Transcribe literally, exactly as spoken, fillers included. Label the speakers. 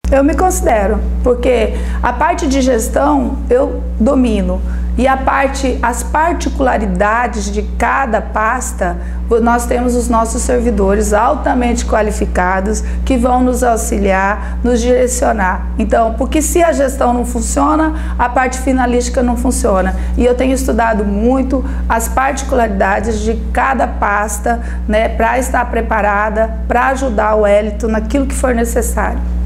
Speaker 1: Eu me considero, porque a parte de gestão eu domino e a parte, as particularidades de cada pasta, nós temos os nossos servidores altamente qualificados que vão nos auxiliar, nos direcionar. Então, porque se a gestão não funciona, a parte finalística não funciona. E eu tenho estudado muito as particularidades de cada pasta, né, para estar preparada, para ajudar o Wellington naquilo que for necessário.